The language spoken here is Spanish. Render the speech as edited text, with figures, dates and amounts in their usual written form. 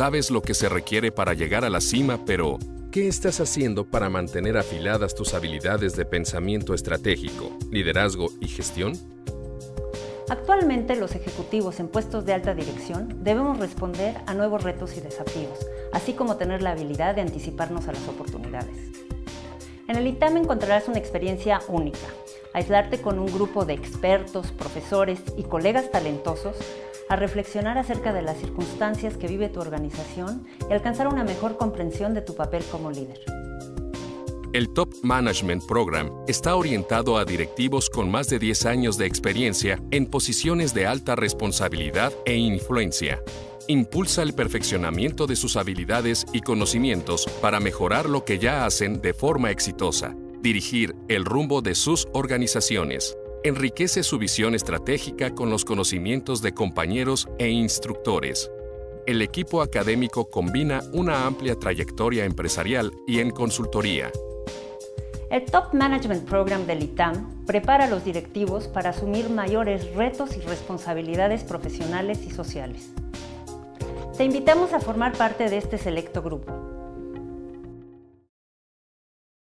Sabes lo que se requiere para llegar a la cima, pero ¿qué estás haciendo para mantener afiladas tus habilidades de pensamiento estratégico, liderazgo y gestión? Actualmente, los ejecutivos en puestos de alta dirección debemos responder a nuevos retos y desafíos, así como tener la habilidad de anticiparnos a las oportunidades. En el ITAM encontrarás una experiencia única. Aislarte con un grupo de expertos, profesores y colegas talentosos a reflexionar acerca de las circunstancias que vive tu organización y alcanzar una mejor comprensión de tu papel como líder. El Top Management Program está orientado a directivos con más de 10 años de experiencia en posiciones de alta responsabilidad e influencia. Impulsa el perfeccionamiento de sus habilidades y conocimientos para mejorar lo que ya hacen de forma exitosa, dirigir el rumbo de sus organizaciones. Enriquece su visión estratégica con los conocimientos de compañeros e instructores. El equipo académico combina una amplia trayectoria empresarial y en consultoría. El Top Management Program del ITAM prepara a los directivos para asumir mayores retos y responsabilidades profesionales y sociales. Te invitamos a formar parte de este selecto grupo.